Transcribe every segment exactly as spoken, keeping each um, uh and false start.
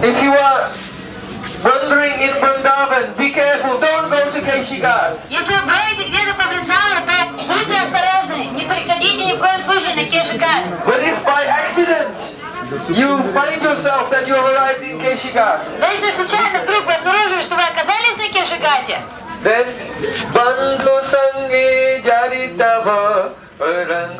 If you are wandering in Vrindavan, be careful, don't go to Keshigarh. Если вы бродите где-то по Вриндавану, то будьте осторожны, не приходите ни в коем случае на Кешигарh. But if by accident you find yourself that you have arrived in Keshigarh, Но если случайно вдруг вы обнаружили, что вы оказались на Кешигарhe, then Bandhu Sange Jaritava Rang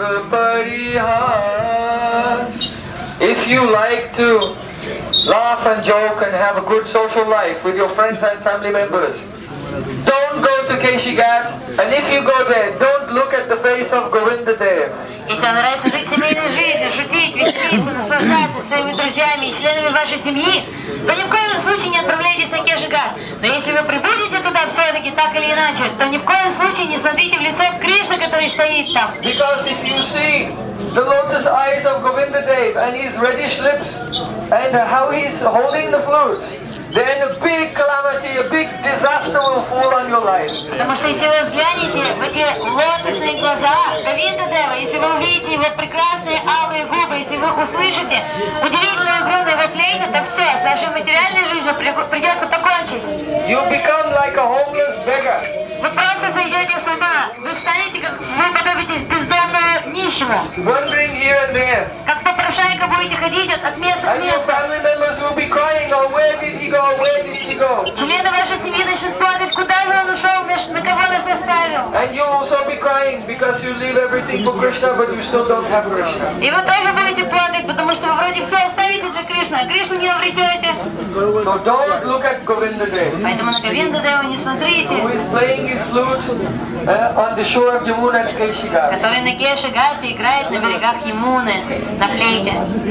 Parihas. If you like to laugh and joke and have a good social life with your friends and family members, don't go to Keshigarh, and if you go there, don't look at the face of Govinda Dev. если вам нравится жить семейной жизнью, шутить, веселиться, наслаждаться своими друзьями и членами вашей семьи, то ни в коем случае не отправляйтесь на Кешигарh. Но если вы прибудете туда все-таки так или иначе, то ни в коем случае не смотрите в лицо Кришны, который стоит там. Because if you see the lotus eyes of Govinda Dev and his reddish lips and how he's holding the flute, then a big calamity, a big disaster will fall on your life. Потому что если вы взглянете в эти лотосные глаза Говинда Дева, если вы увидите его прекрасные алые губы, если вы услышите удивительную игру на его флейте, то все, с вашей материальной жизнью придется покончить. You become like a homeless beggar. Вы просто сойдете с ума, вы станете, как вы подобитесь бездомному нищему. Wandering here and there. Как попрошайка будете ходить от места к And your месту. family members will be crying, oh, where did he go, where did she go? Члены вашей семьи начнут плакать, куда же он ушел, на на кого нас оставил. And you'll also be crying because you leave everything for Krishna, but you still don't have Krishna. И вы тоже будете плакать, потому что вы вроде все оставите для Кришны, а Кришну не обретете. So don't look at Govinda Dev, Поэтому на Говинда Деву не смотрите, who is playing his flute uh, on the shore of Jamuna at Keshigarh. который на Кешигарhe играет на берегах Ямуны, на флейте.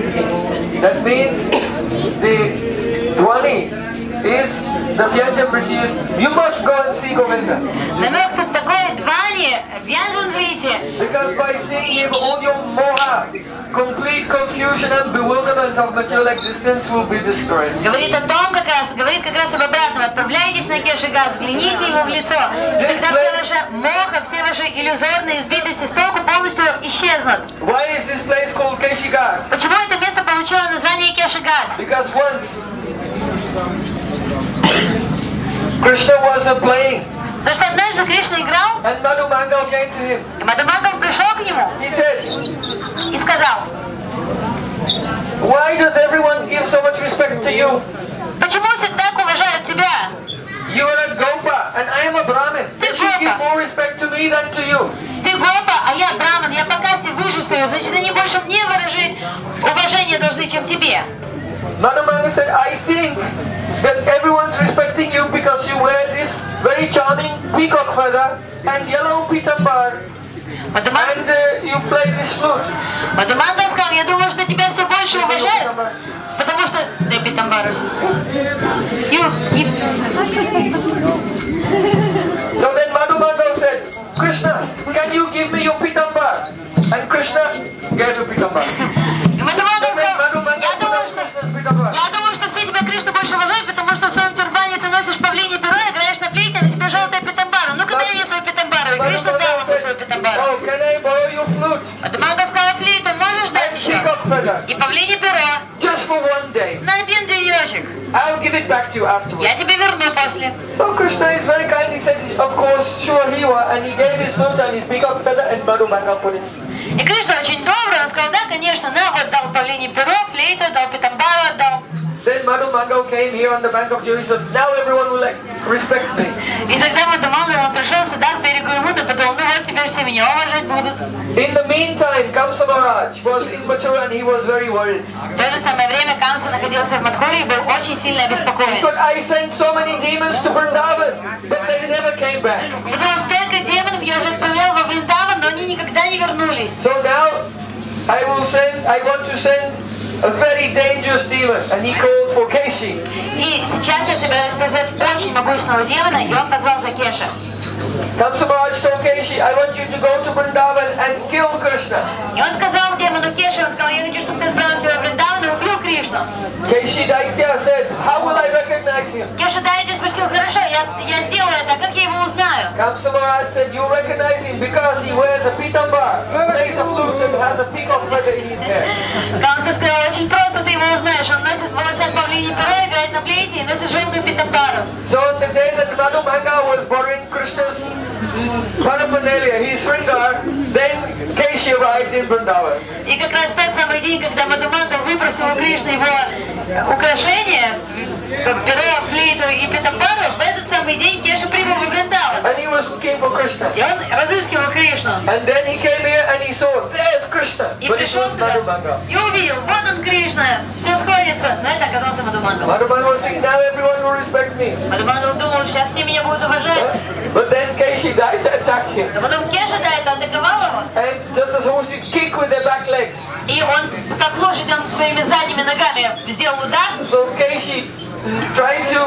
That means the Dwani is the Vyanjanvriti is, you must go and see Govinda. Намек тут такой, Двани, Вянджанврити. Because by seeing him, all your moha, complete confusion and bewilderment of material existence will be destroyed. Говорит о том как раз, говорит как раз об обратном. Отправляйтесь на Кешигарh, взгляните ему в лицо. И тогда вся ваша моха, все ваши иллюзорные избитости с толку полностью исчезнут. Why is this place called Keshigarh? Почему это место получило название Кешигарh? Because once Krishna was uh, playing Потому что однажды Кришна играл, and Madhu Mangal came to him. и Мадхумангал пришел к нему He said, и сказал: why does everyone give so much respect to you? почему все так уважают тебя? You are a Gopa and I am a Brahmin. They should give more respect to me than to you. Ты Гопа, а я Браман, я по касте выше стою, значит они больше мне выражать уважение должны, чем тебе. Madhu Mangal said, I think that everyone's respecting you because you wear this very charming peacock feather and yellow pitambar and uh, you play this flute. Мадхумангал сказал: я думаю, что тебя все больше уважают, потому что ты питамбарус. So then Madhu Mangal said, Krishna, can you give me your pitambar? And Krishna gave the pitambar. Мадхумангал сказал: я думаю, что я думаю, что все тебя Кришна больше уважают, потому что в своем тюрбане ты носишь павлине перо, играешь на флейте, а на тебе желтая питамбара. Ну-ка дай мне свой питамбар. И Кришна дал ему свой питамбар. Oh, can I borrow your flute? Мадхумангал сказал: флейту можешь дать еще? Peacock feather. И павлине перо. Just for one day. На один денечек. I'll give it back to you afterwards. Я тебе верну после. So Krishna is very kind. He said, of course, sure he was, and he gave his flute and his peacock feather, and Madhu Mangal put it. И Кришна очень добрый, он сказал: да, конечно, на, вот дал павлине перо, флейту, дал питамбару, отдал. Then Madhu Mangal came here on the bank of Jumuna. So now everyone will like respect me. И тогда Мадхумангал, он пришел сюда к берегу Ямуны, подумал: ну вот теперь все меня уважать будут. In the meantime, Kamsa Maharaj was in Mathura and he was very worried. В то же самое время Камса находился в Мадхуре и был очень сильно обеспокоен. Because I sent so many demons to Vrindavan, but they never came back. Потому что столько демонов я уже отправлял во Вриндаван, но они никогда не вернулись. So now I will send, I want to send a very dangerous demon, and he called for Keshi. И сейчас я собираюсь позвать очень могущественного демона, и он позвал за Кеша. Kamsa Maharaj told Keshi, I want you to go to Vrindavan and kill Krishna. И он сказал демону Кеше, он сказал, я хочу, чтобы ты отправился во Вриндаван и убил Кришну. Keshi Daitya said, how will I recognize him? Кеша Дайтя спросил, хорошо, я, я сделаю это, как я его узнаю? Kamsa Maharaj said, you recognize him because he wears a pitambar, plays a flute and has a peacock feather in his hair. Камса сказал, очень просто ты его узнаешь, он носит в волосах павлине перо, играет на флейте и носит желтую питамбару. So on the day that Madhu Manga was borrowing Krishna's paraphernalia, his Sringar, then Keshi arrived in Vrindavan. И как раз в тот самый день, когда Мадхуманга выпросил у Кришны его украшения, перо, флейту и питамбару, в этот самый день Кеша прибыл во Вриндаван. And he was looking for Krishna. И он разыскивал Кришну. And then he came here and he saw, there's Krishna. И But it пришел was сюда Madhu Manga. и увидел, вот он Кришна, все сходится, но это оказался Мадхуманга. Madhu Manga was thinking, now everyone will respect me. Мадхуманга думал, сейчас все меня будут уважать. But then Keshi Daitya attacked him. Но потом Кеша Дайта атаковал его. And just as horses kick with their back legs. И он, как лошадь, он своими задними ногами сделал удар. So Keshi tried to,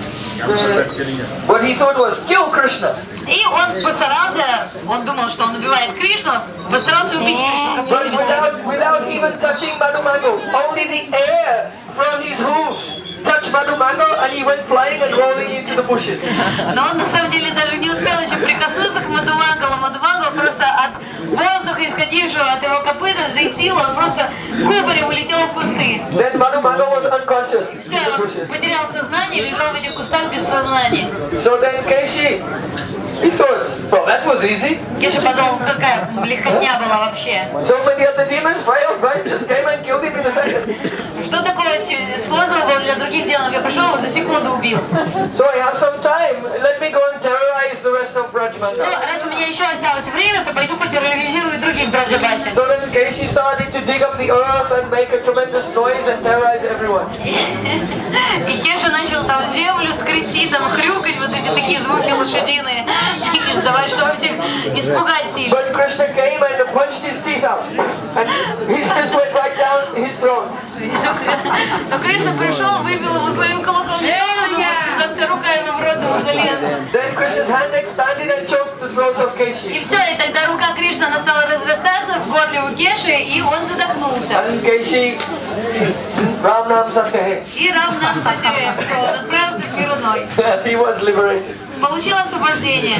uh, what he thought was, kill Krishna. И он постарался, он думал, что он убивает Кришну, постарался убить Кришну. But without, without even touching Madhu Manga, only the air from his hooves touched Madhu Manga and he went flying and rolling into the bushes. Но он на самом деле даже не успел еще прикоснуться к Мадхумангалу. Мадхумангал просто от воздуха, исходившего от его копыта, за силу, он просто кубарем улетел в кусты. Then Madhu Manga was unconscious in Все, the он bushes. потерял сознание, лежал в этих кустах без сознания. So then Keshi, he thought, well, that was easy. Кеша подумал, какая легкотня была вообще. So many of the demons, fire, right, just came and killed him in a second. Что такое сложного было для других демонов? Я пришел, его за секунду убил. So I have some time. Let me go and terrorize the rest of Ну, Brajmanda. раз у меня еще осталось время, то пойду потерроризирую других Браджабаси. So then Keshi started to dig up the earth and make a tremendous noise and terrorize everyone. И Кеша начал там землю скрести, там хрюкать, вот эти такие звуки лошадиные, и издавать, чтобы всех испугать сильно. But Krishna came and punched his teeth out. And his fist went right down his throat. Но Кришна пришел, выбил его своим кулаком не только зубы, когда вся рука ему в рот ему залезла. Then Krishna's hand expanded and choked the throat of И Keshi. все, и тогда рука Кришны, она стала разрастаться в горле у Кеши, и он задохнулся. And Keshi, Ram Nam Satkahe. И Рам Нам Сативе, все, он отправился в мир иной. He was liberated. Получил освобождение.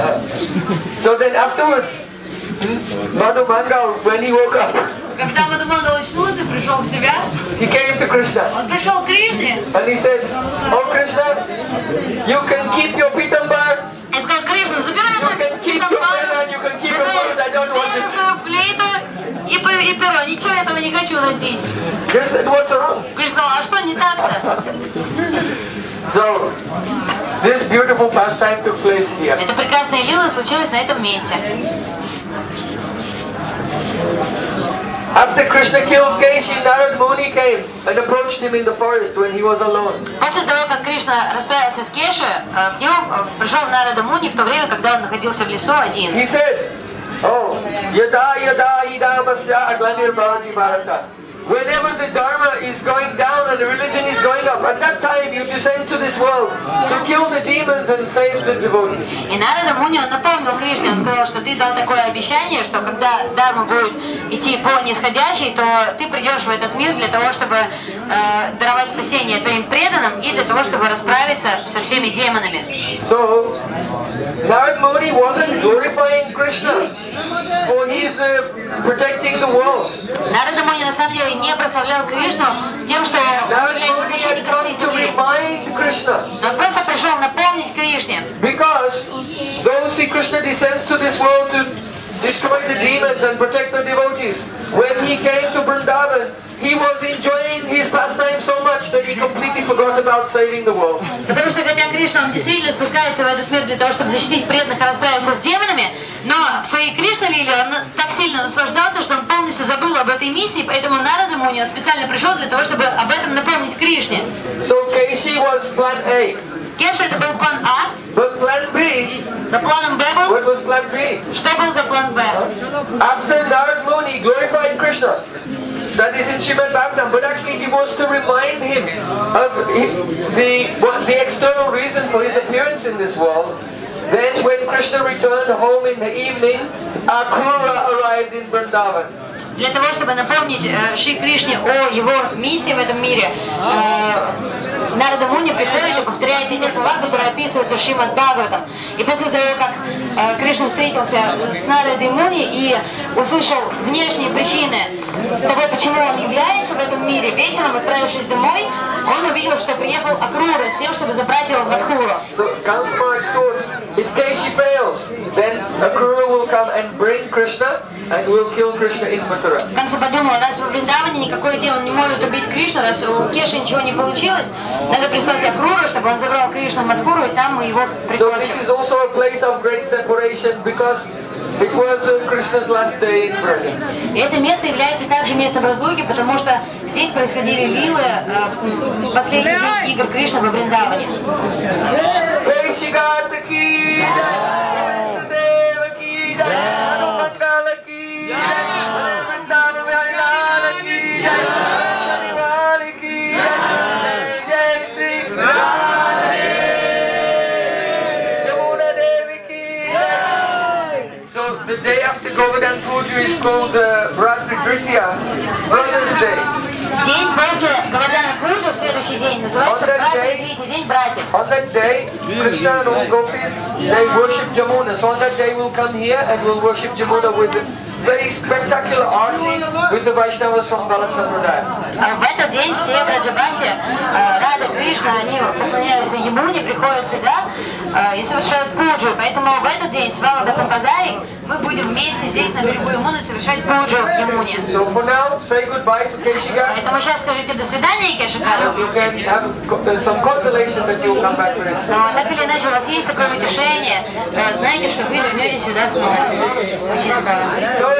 So then afterwards, Madhu Manga, when he woke up, Когда Мадхумангал очнулся, пришел в себя, he came to Krishna. он пришел к Кришне And he said, oh Krishna, you can keep your pitambar, и сказал: Кришна, забирай you свой can keep your питамбар, pen and you can keep your wallet, I don't want забирай it. свою флейту и, п- и перо. Ничего этого не хочу носить. Krishna said, what's wrong? Кришна сказал: а что не так-то? So, this beautiful pastime took place here. Эта прекрасная лила случилась на этом месте. After Krishna killed Keshi, Narad Muni came and approached him in the forest when he was alone. После того, как Кришна расправился с Кеши, э, к нему э, пришел Нарада Муни в то время, когда он находился в лесу один. He said, oh, yada yada idamasya aglanir bhavati bharata. Whenever the Dharma is going down and the religion is going up, at that time you descend to this world to kill the demons and save the devotees. И Нарада Муни, он напомнил Кришне, он сказал, что ты дал такое обещание, что когда Дharма будет идти по нисходящей, то ты придешь в этот мир для того, чтобы э, даровать спасение твоим преданным и для того, чтобы расправиться со всеми демонами. So, Narad Muni wasn't glorifying Krishna for his uh, protecting the world. Нарада Муни на самом деле не прославлял Кришну тем, что он Narad является Muni had защитником come всей to земли. remind Krishna. Он просто пришел напомнить Кришне. Because though Sri Krishna descends to this world to destroy the demons and protect the devotees, when he came to Vrindavan, he was enjoying his pastime so much that he completely forgot about saving the world. Потому что хотя Кришна, он действительно спускается в этот мир для того, чтобы защитить преданных и расправиться с демонами, но в своей Кришна-лиле он так сильно наслаждался, что он полностью забыл об этой миссии, поэтому Нарада Муни он специально пришел для того, чтобы об этом напомнить Кришне. So Keshi was plan A. Кеша это был план А, But plan B, но планом Б был. what was plan B? Что был за план Б? After Narad Muni glorified Krishna, that is in Srimad Bhagavatam, but actually he was to remind him of the, what, the external reason for his appearance in this world. Then when Krishna returned home in the evening, Akrura arrived in Vrindavan. Для того, чтобы напомнить э, Шри Кришне о его миссии в этом мире, э, Нарада Муни приходит и повторяет эти слова, которые описываются в Шримад Бхагаватам. И после того, как э, Кришна встретился с Нарадой Муни и услышал внешние причины того, почему он является в этом мире, вечером, отправившись домой, он увидел, что приехал Акрура с тем, чтобы забрать его в Мадхуру. So Kansmar thought, if Keshi fails, then Akrura will come and bring Krishna and will kill Krishna in Mathura. Канса подумал, раз во Вриндаване никакой демон не может убить Кришну, раз у Кеши ничего не получилось, надо прислать Акруру, чтобы он забрал Кришну в Мадхуру, и там мы его So прикроем. this is also a place of great separation because it was uh, Krishna's last day in Braj. И это место является также местом разлуки, потому что здесь происходили лилы, э, последний день игр Кришны во Вриндаване. The day after Govardhan Puja is called uh, Bratri Tritiya, Brothers Day. День после Govardhana Puja, в следующий день, называется Братри Трития, день братьев. On that day, Krishna and all gopis, they worship Jamuna. So on that day we'll come here and we'll worship Jamuna with a very spectacular arti with the Vaishnavas from Balak Sampradaya. В этот день все Браджабаси, Рада, Кришна, они поклоняются Ямуне, приходят сюда и совершают пуджу. Поэтому в этот день с Валаба Сампрадай мы будем вместе здесь на берегу Ямуны совершать пуджу Ямуне. So for now, say goodbye to Keshiga. Поэтому сейчас скажите до свидания, Кешикару. You can have some consolation that you will come back very soon. Но так или иначе у вас есть такое утешение, знаете, что вы вернетесь сюда снова. Очень скоро.